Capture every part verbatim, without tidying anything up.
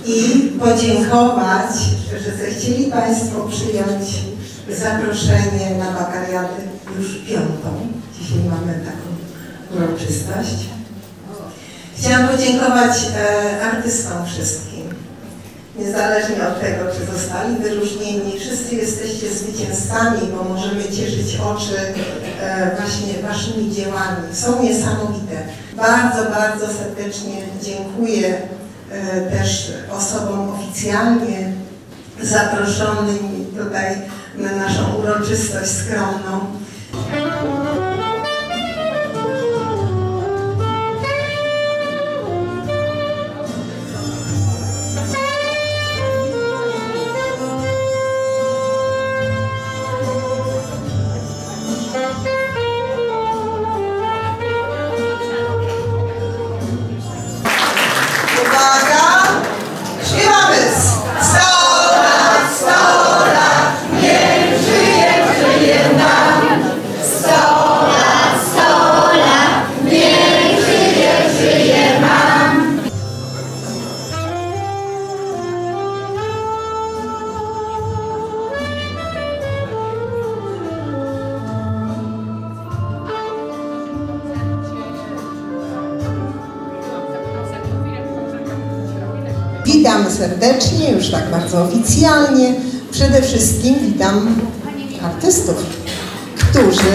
i podziękować, że zechcieli Państwo przyjąć zaproszenie na wakariaty już piątą. Dzisiaj mamy taką uroczystość. Chciałam podziękować e, artystom wszystkim. Niezależnie od tego, czy zostali wyróżnieni, wszyscy jesteście zwycięzcami, bo możemy cieszyć oczy e, właśnie Waszymi dziełami. Są niesamowite. Bardzo, bardzo serdecznie dziękuję e, też osobom oficjalnie zaproszonym tutaj na naszą uroczystość skromną. Witam serdecznie, już tak bardzo oficjalnie. Przede wszystkim witam artystów, którzy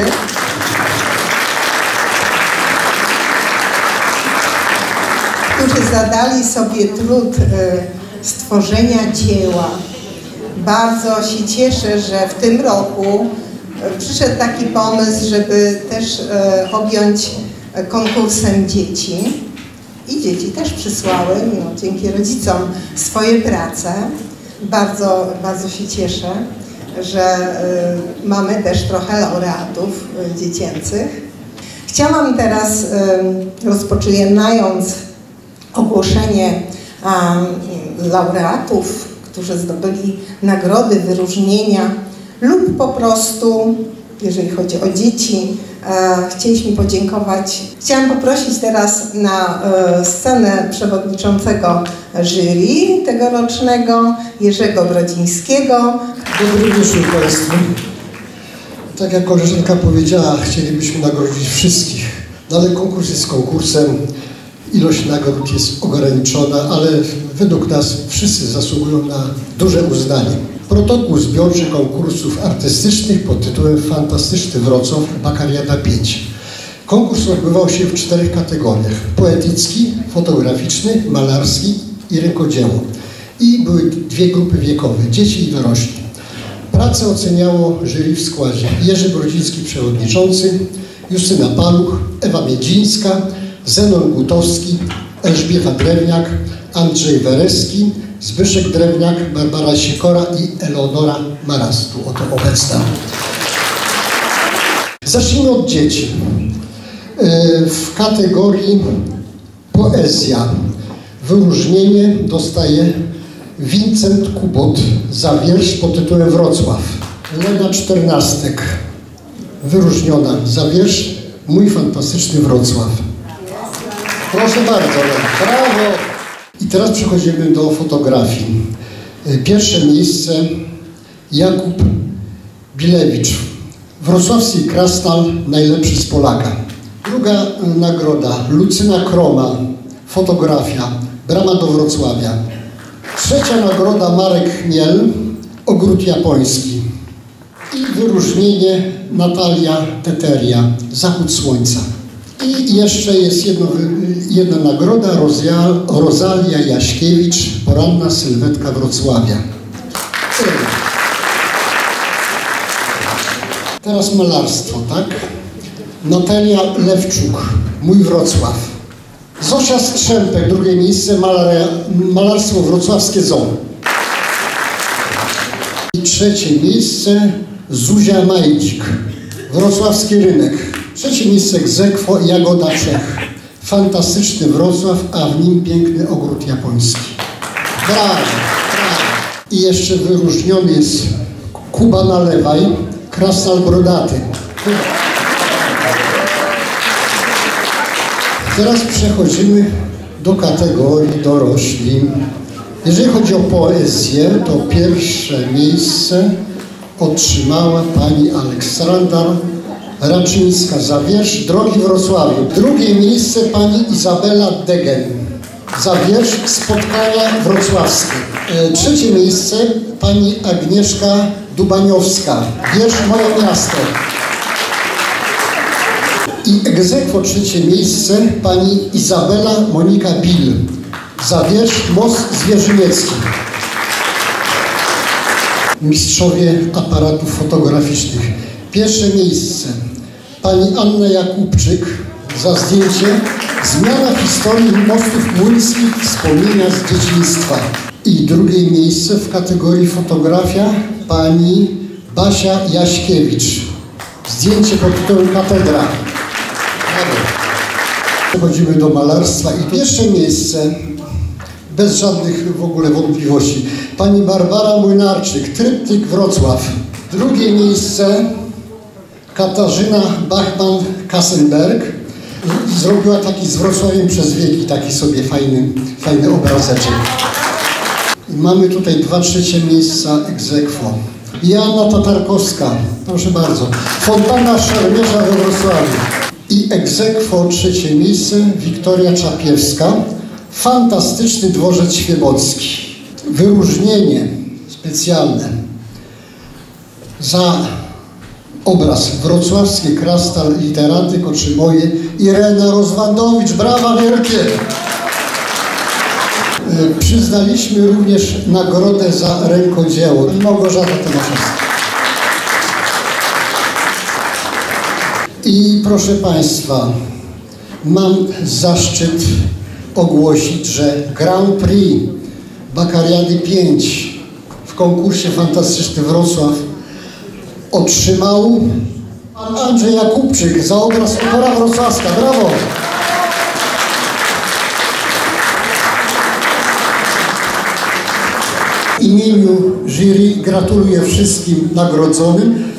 którzy zadali sobie trud stworzenia dzieła. Bardzo się cieszę, że w tym roku przyszedł taki pomysł, żeby też objąć konkursem dzieci. I dzieci też przysłały, no, dzięki rodzicom, swoje prace. Bardzo, bardzo się cieszę, że y, mamy też trochę laureatów y, dziecięcych. Chciałam teraz, y, rozpoczynając ogłoszenie y, laureatów, którzy zdobyli nagrody, wyróżnienia lub po prostu, jeżeli chodzi o dzieci, e, chcieliśmy podziękować. Chciałam poprosić teraz na e, scenę przewodniczącego jury tegorocznego, Jerzego Brodzińskiego. Dobry wieczór Państwu. Tak jak koleżanka powiedziała, chcielibyśmy nagrodzić wszystkich, no ale konkurs jest konkursem, ilość nagród jest ograniczona, ale według nas wszyscy zasługują na duże uznanie. Protokół zbiorczy konkursów artystycznych pod tytułem Fantastyczny Wrocław Wakariada pięć. Konkurs odbywał się w czterech kategoriach: poetycki, fotograficzny, malarski i rękodzieło. I były dwie grupy wiekowe, dzieci i dorośli. Pracę oceniało jury w składzie Jerzy Brodziński przewodniczący, Justyna Paluch, Ewa Miedzińska, Zenon Gutowski, Elżbieta Drewniak, Andrzej Wereski, Zbyszek Drewniak, Barbara Sikora i Eleonora Marastu, oto obecna. Zacznijmy od dzieci. W kategorii poezja wyróżnienie dostaje Wincent Kubot za wiersz pod tytułem Wrocław. Lena Czternastek, wyróżniona za wiersz Mój fantastyczny Wrocław. Proszę bardzo, brawo! I teraz przechodzimy do fotografii. Pierwsze miejsce Jakub Bilewicz. Wrocławski krasnal, najlepszy z Polaka. Druga nagroda Lucyna Kroma, fotografia, Brama do Wrocławia. Trzecia nagroda Marek Chmiel, Ogród Japoński. I wyróżnienie Natalia Teteria, Zachód Słońca. I jeszcze jest jedno, jedna nagroda, Rozalia Jaśkiewicz, Poranna sylwetka Wrocławia. Teraz malarstwo, tak? Natalia Lewczuk, Mój Wrocław. Zosia Strzępek, drugie miejsce, malaria, malarstwo wrocławskie Zoo. I trzecie miejsce Zuzia Majdzik, Wrocławski Rynek. Trzecie miejsce Egzekwo, Jagoda Czech. Fantastyczny Wrocław, a w nim piękny ogród japoński. Brawo, brawo. I jeszcze wyróżniony jest Kuba Nalewaj, Krasnal Brodaty. Teraz przechodzimy do kategorii dorośli. Jeżeli chodzi o poezję, to pierwsze miejsce otrzymała pani Aleksandra Raczyńska za wiersz Drogi Wrocławiu. Drugie miejsce pani Izabela Degen za wiersz Spotkania Wrocławskie. Trzecie miejsce pani Agnieszka Dubaniowska, wiersz Moje miasto. I ex aequo trzecie miejsce pani Izabela Monika Bill za wiersz Most Zwierzyniecki. Mistrzowie aparatów fotograficznych. Pierwsze miejsce pani Anna Jakubczyk za zdjęcie Zmiana historii mostów młyńskich, wspomnienia z dzieciństwa. I drugie miejsce w kategorii fotografia pani Basia Jaśkiewicz. Zdjęcie pod tytułem Katedra. Przechodzimy do malarstwa i tu jeszcze miejsce, bez żadnych w ogóle wątpliwości, pani Barbara Młynarczyk, Tryptyk Wrocław. Drugie miejsce Katarzyna Bachman-Kassenberg. Zrobiła taki z Wrocławiem przez wieki, taki sobie fajny, fajny obrazeczek. I mamy tutaj dwa trzecie miejsca ex aequo. Joanna Tatarkowska, proszę bardzo, Fontana Szermierza we Wrocławiu. I ex aequo trzecie miejsce Wiktoria Czapiewska, Fantastyczny dworzec świebocki. Wyróżnienie specjalne za obraz Wrocławskie Krastal Literatyk otrzymuje Irena Rozwadowicz. Brawa wielkie! Przyznaliśmy również nagrodę za rękodzieło. Małgorzata Tomaszewska. I proszę Państwa, mam zaszczyt ogłosić, że Grand Prix Bakariady pięć w konkursie Fantastyczny Wrocław otrzymał pan Andrzej Jakubczyk za obraz Opera Wrocławska. Brawo! W imieniu jury gratuluję wszystkim nagrodzonym.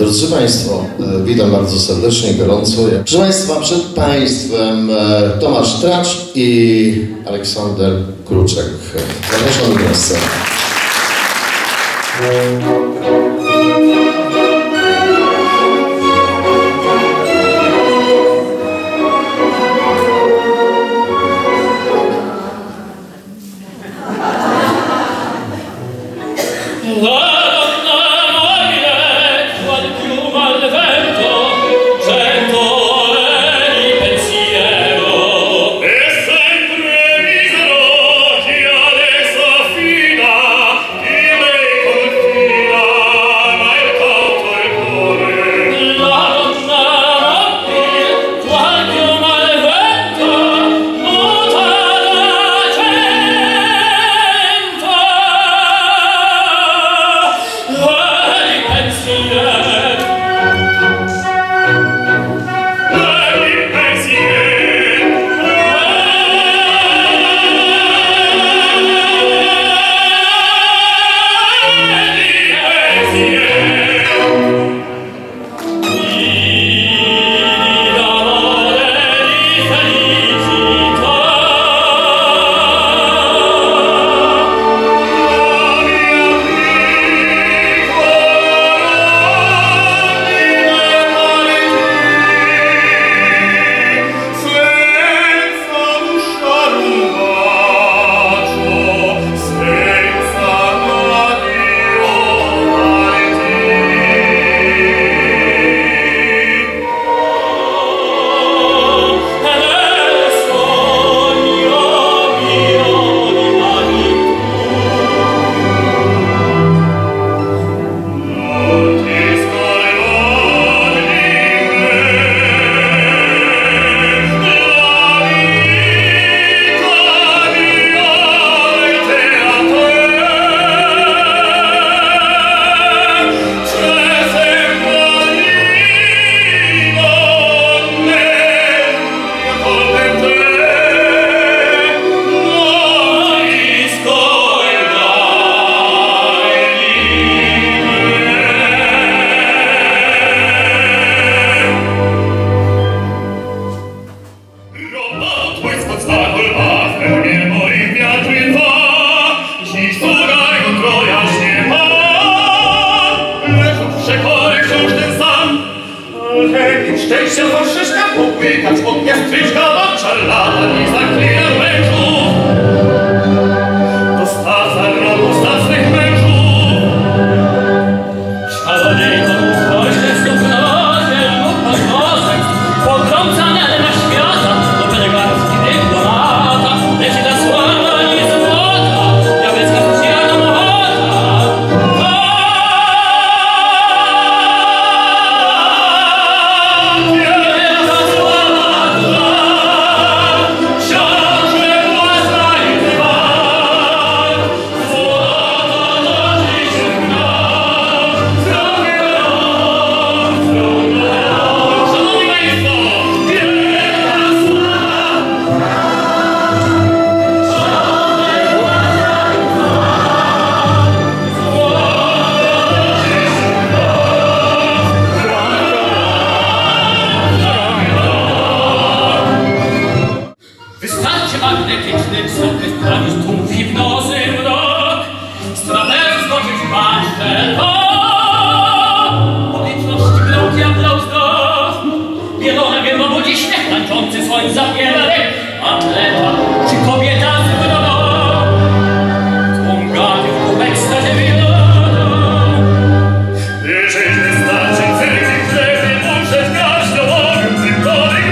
Drodzy Państwo, witam bardzo serdecznie, gorąco. Proszę Państwa, przed Państwem Tomasz Tracz i Aleksander Kruczek. Zapraszamy na scenę.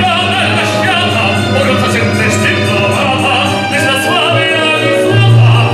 Świata,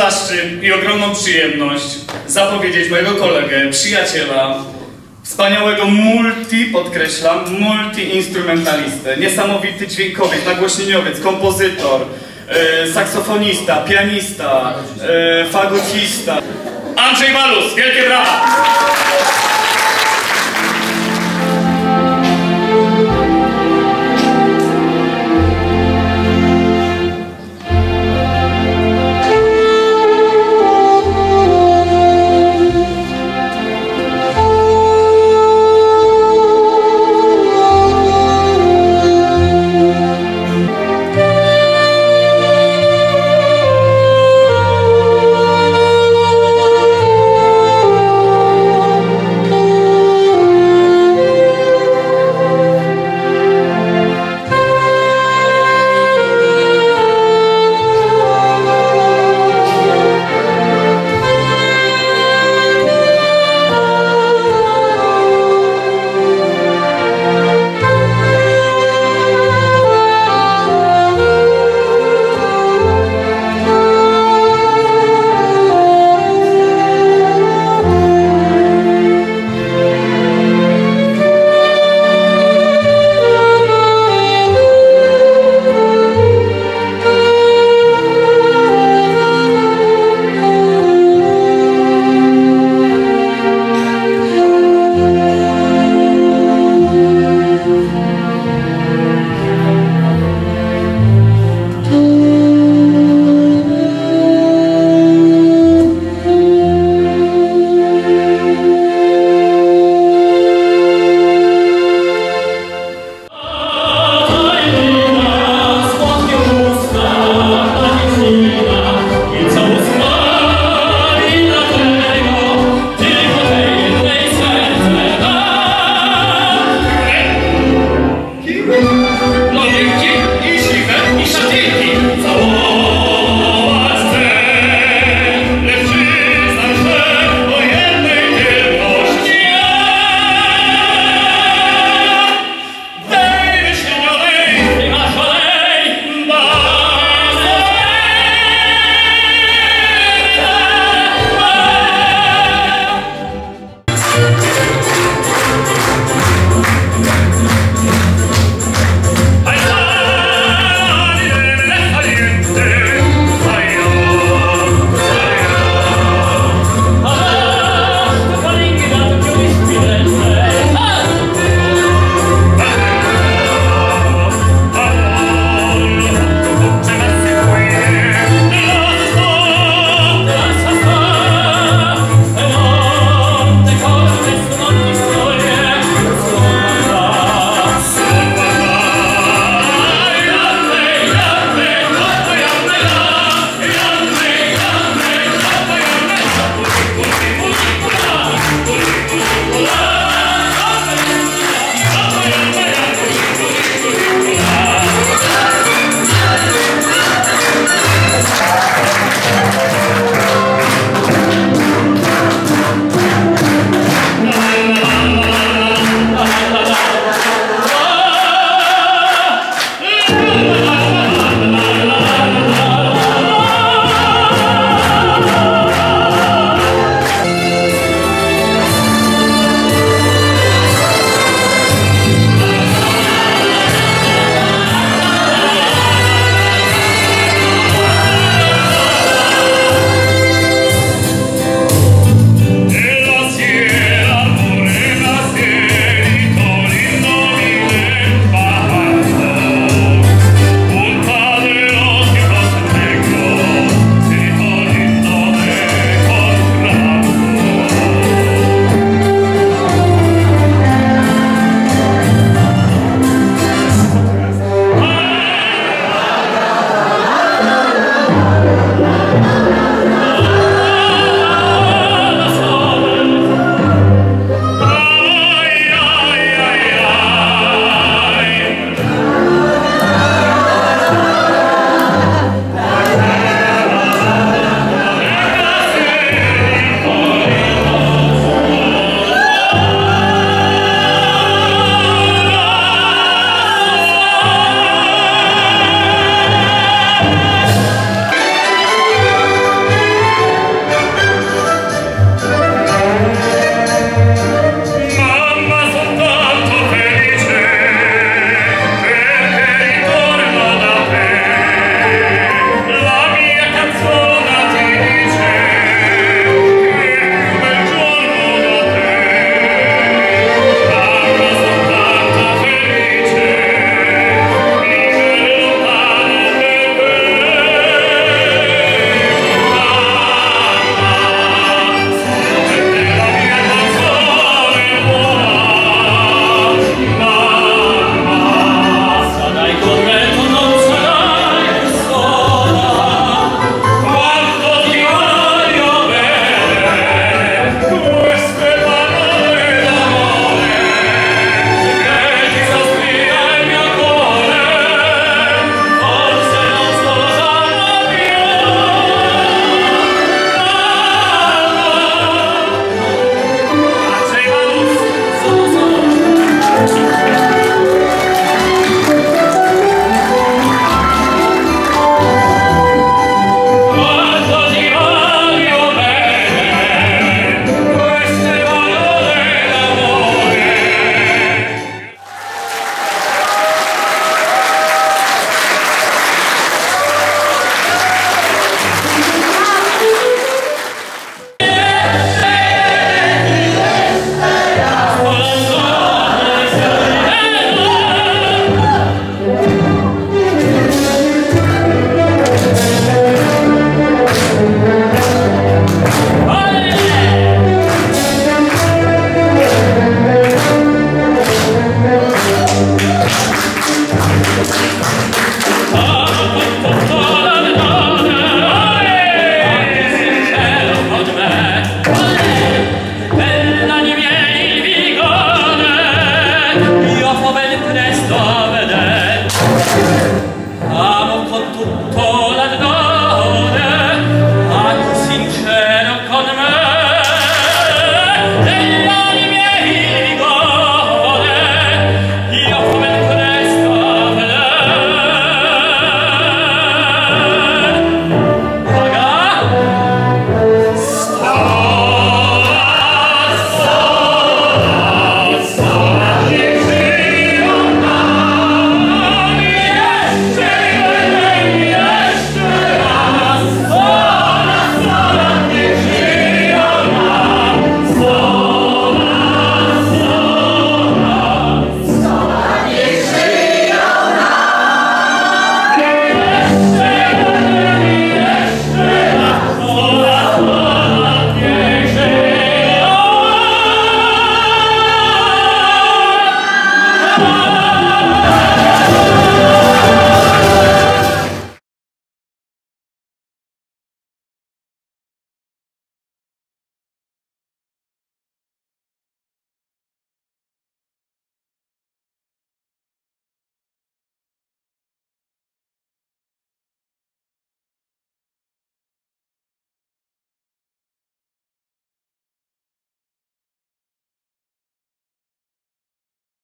zaszczyt i ogromną przyjemność zapowiedzieć mojego kolegę, przyjaciela, wspaniałego multi, podkreślam, multi-instrumentalistę, niesamowity dźwiękowiec, nagłośnieniowiec, kompozytor, e, saksofonista, pianista, e, fagocista. Andrzej Balus, wielkie brawa!